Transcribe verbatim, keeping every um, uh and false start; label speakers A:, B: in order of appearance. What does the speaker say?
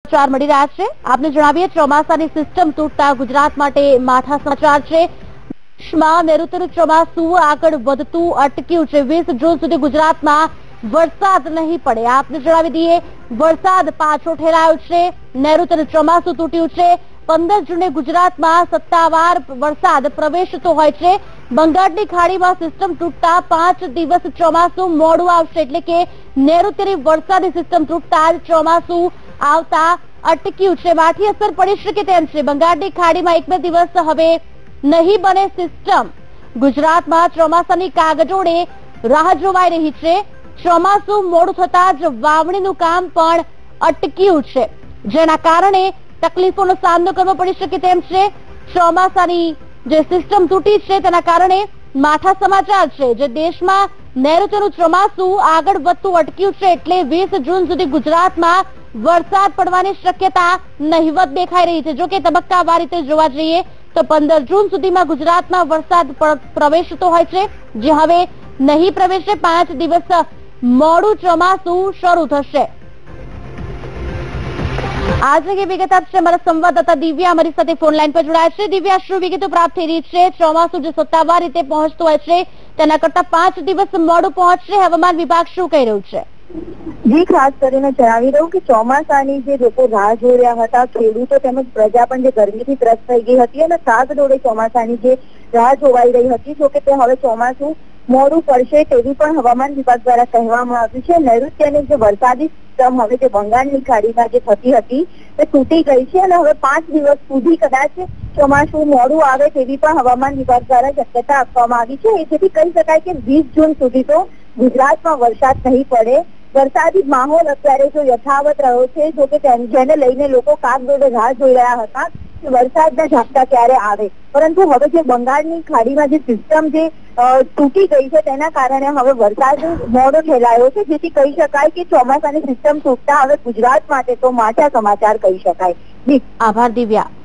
A: સમાચાર મળી રહ્યા છે। આપને જણાવીએ, ચોમાસાની સિસ્ટમ તૂટતા ગુજરાત માટે માઠા સમાચાર છે। દેશમાં નૈઋત્યનું ચોમાસું આગળ વધતું અટક્યું છે। વીસ જૂન સુધી ગુજરાતમાં વરસાદ નહીં પડે। આપને જણાવી દઈએ, વરસાદ પાછો ઠેરાયો છે। નૈઋત્યનું ચોમાસું તૂટ્યું છે। પંદર જૂને ગુજરાતમાં સત્તાવાર વરસાદ પ્રવેશતો હોય છે। બંગાળની ખાડીમાં સિસ્ટમ તૂટતા પાંચ દિવસ ચોમાસું મોડું આવશે, એટલે કે નૈઋત્યની વરસાદી સિસ્ટમ તૂટતા જ ચોમાસું આવતા અટક્યું છે। માઠી અસર પડી શકે તેમ છે। બંગાળની ખાડીમાં એક બે દિવસ હવે નહીં બને સિસ્ટમ। ગુજરાતમાં ચોમાસાની કાગડોળે રાહ જોવાઈ રહી છે। ચોમાસું મોડું થતા જ વાવણીનું કામ પણ અટક્યું છે, જેના કારણે તકલીફોનો સામનો કરવો પડી શકે તેમ છે। ચોમાસાની જે સિસ્ટમ તૂટી છે તેના કારણે માઠા સમાચાર છે। જે દેશમાં નૈઋત્યનું ચોમાસું આગળ વધતું અટક્યું છે, એટલે વીસ જૂન સુધી ગુજરાતમાં વરસાદ પડવાની શક્યતા નહિવત દેખાઈ રહી છે। જો કે તબક્કાવાર રીતે જોવા જઈએ તો પંદર જૂન સુધીમાં ગુજરાતમાં વરસાદ પ્રવેશતો હોય છે, જે હવે નહીં પ્રવેશે। પાંચ દિવસ મોડું ચોમાસું શરૂ થશે। आज की विगत आपसे हमारा संवाददाता दिव्या हमारी साथ फोन लाइन पर जोड़ाया है। दिव्या, શું વિગતો પ્રાપ્ત થઈ રહી છે? ચોમાસું જે સત્તાવાર રીતે પહોંચતું હોય છે તેના કરતા પાંચ દિવસ મોડું પહોંચશે। હવામાન વિભાગ શું કહી રહ્યું છે?
B: જી, ખાસ કરીને જણાવી દઉં કે ચોમાસાની જે લોકો રાહ જોઈ રહ્યા હતા, ખેડૂતો તેમજ પ્રજા પણ જે ગરમીથી ત્રસ્ત થઈ ગઈ હતી અને સાત દોડે ચોમાસાની જે રાહ જોવાઈ રહી હતી, જો કે તે હવે ચોમાસું મોડું પડશે તેવી પણ હવામાન વિભાગ દ્વારા કહેવામાં આવ્યું છે। નૈઋત્યની જે વરસાદી સિસ્ટમ હવે જે બંગાળની ખાડીમાં જે થતી હતી તે તૂટી ગઈ છે અને હવે પાંચ દિવસ સુધી કદાચ ચોમાસું મોડું આવે તેવી પણ હવામાન વિભાગ દ્વારા શક્યતા આપવામાં આવી છે। જેથી કહી શકાય કે વીસ જૂન સુધી તો ગુજરાતમાં વરસાદ નહીં પડે। વરસાદી માહોલ અત્યારે જો યથાવત રહ્યો છે, જો કે જેને લઈને લોકો કાગડોળે રાહ જોઈ રહ્યા હતા કે વરસાદના ઝાપટા ક્યારે આવે, પરંતુ હવે જે બંગાળની ખાડીમાં જે સિસ્ટમ જે તૂટી ગઈ છે તેના કારણે હવે વરસાદ મોડો ફેલાયો છે। જેથી કહી શકાય કે ચોમાસાની સિસ્ટમ તૂટતા હવે ગુજરાત માટે તો માઠા સમાચાર કહી શકાય।
A: આભાર દિવ્યા।